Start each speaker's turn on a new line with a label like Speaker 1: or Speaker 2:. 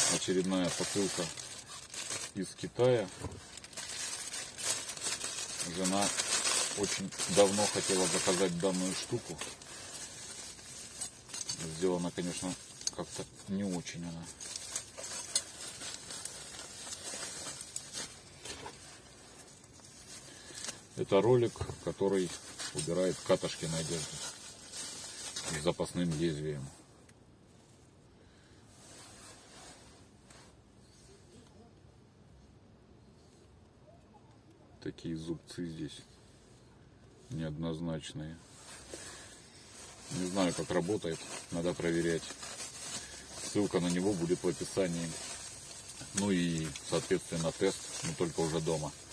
Speaker 1: Очередная посылка из Китая. Жена очень давно хотела заказать данную штуку. Сделана, конечно, как-то не очень она. Это ролик, который убирает катышки на одежде с запасным лезвием. Такие зубцы здесь неоднозначные. Не знаю, как работает, надо проверять. Ссылка на него будет в описании. Ну и, соответственно, тест, но только уже дома.